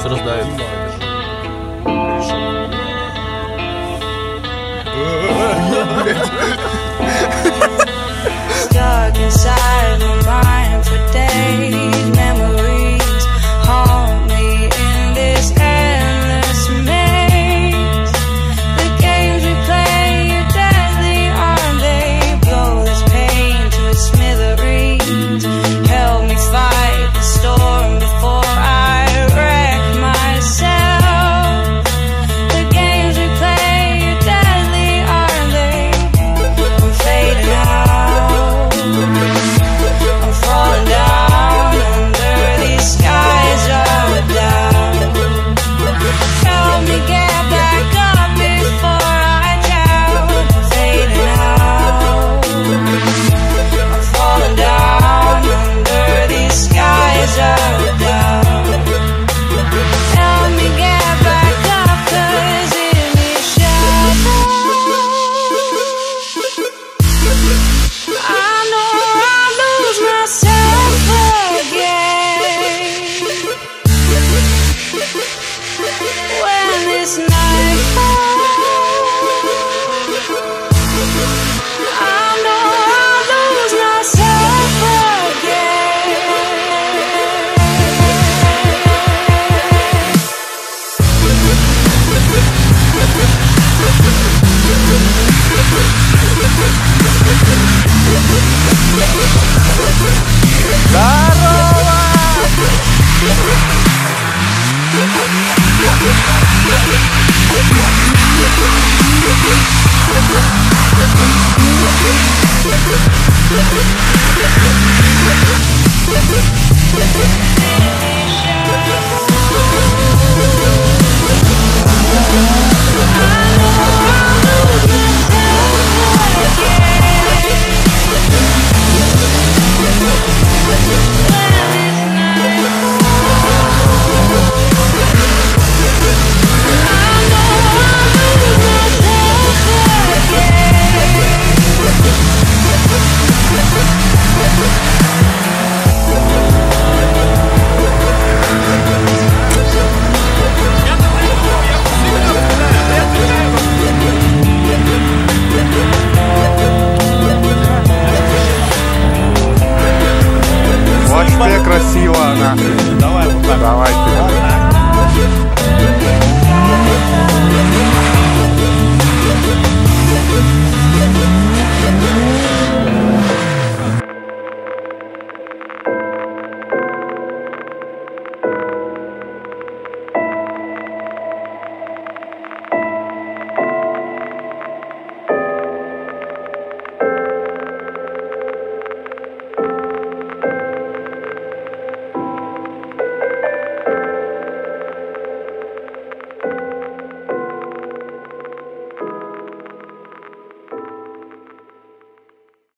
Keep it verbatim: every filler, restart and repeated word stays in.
сейчас раздавит. Stuck inside my mind for days, memories haunt me in this endless maze. The games we play are deadly, aren't they? Blow this pain to smithereens. Help me fight the storm before I wreck myself. The games we play are deadly, aren't they? I'm fading out, I'm falling down under these skies of doubt. Help me get back up before I drown. I'm fading out, I'm falling down under these skies of doubt. Help me get back up, 'cause in these shadows I know I lose myself again. When this night falls, I know I lose myself again. Здорово!